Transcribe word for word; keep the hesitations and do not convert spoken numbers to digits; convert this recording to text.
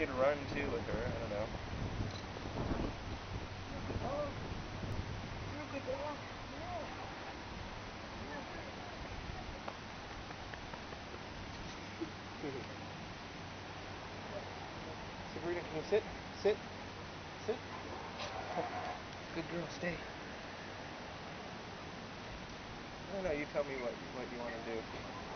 could run too with her. I don't know. Sabrina, can you sit? Sit. Sit. Good girl, stay. I don't know, you tell me what, what you want to do.